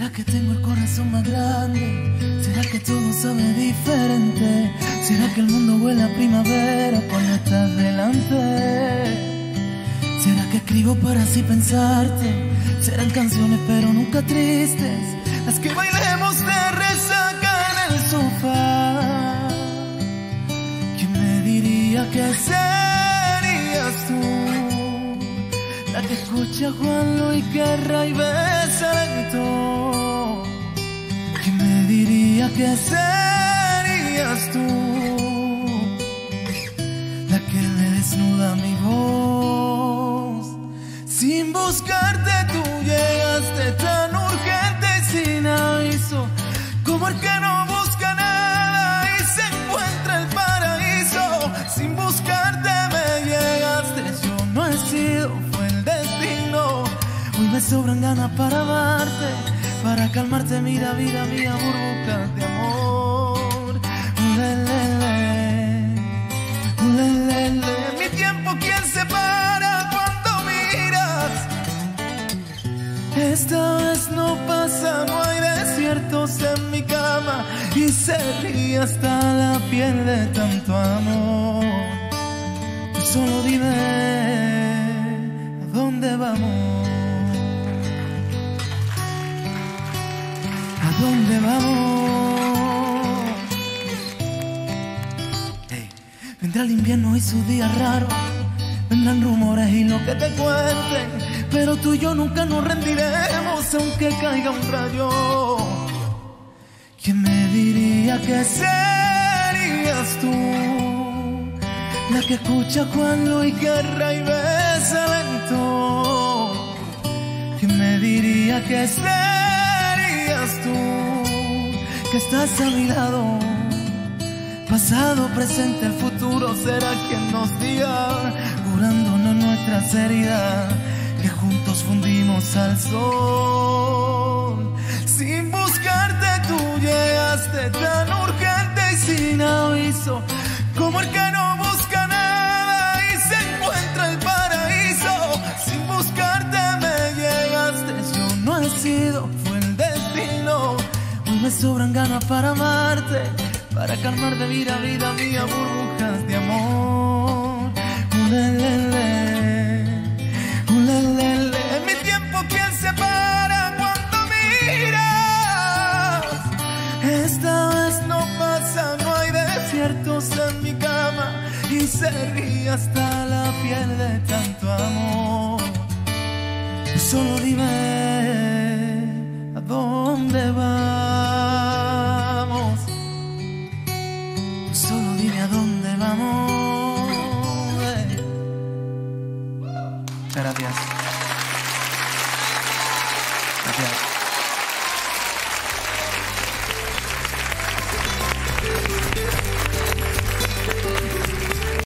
¿Será que tengo el corazón más grande? ¿Será que todo sabe diferente? ¿Será que el mundo huele a primavera cuando estás delante? ¿Será que escribo para así pensarte? Serán canciones pero nunca tristes, las que bailemos de resaca en el sofá. ¿Quién me diría que serías tú? La que escucha a Juan Luis Guerra y besa lento. ¿Quién me diría que serías tú? La que me desnuda mi voz. Sin buscarte tú llegaste tan urgente y sin aviso, como el que no busca nada y se encuentra el paraíso. Sin buscarte me llegaste, yo no he sido, fue el destino. Hoy me sobran ganas para amarte, para calmarte, mira, mira, mira, burbujas de amor. Ulelele, ulelele. Mi tiempo, ¿quién se para cuando miras? Esta vez no pasa, no hay desiertos en mi cama y se ríe hasta la piel de tanto amor. Tú solo dime a dónde vamos. ¿A dónde vamos? Hey. Vendrá el invierno y sus días raros, vendrán rumores y lo que te cuenten, pero tú y yo nunca nos rendiremos aunque caiga un rayo. ¿Quién me diría que serías tú? La que escucha Juan Luis Guerra y besa lento. ¿Quién me diría que serías tú? Que estás a mi lado, pasado, presente, el futuro será quien nos diga, curándonos nuestras heridas, que juntos fundimos al sol. Sin buscarte tú llegaste tan urgente y sin aviso, como el que no busca nada y se encuentra el paraíso. Sin buscarte me llegaste, yo no he sido, fue el destino. Hoy me sobran ganas para amarte, para calmarte, mira, vida mía, burbujas de amor. Ulelele, ulelele. Mi tiempo, ¿quién se para cuando miras? Esta vez no pasa, no hay desiertos en mi cama y se ríe hasta la piel de tanto amor. Solo dime a dónde vas.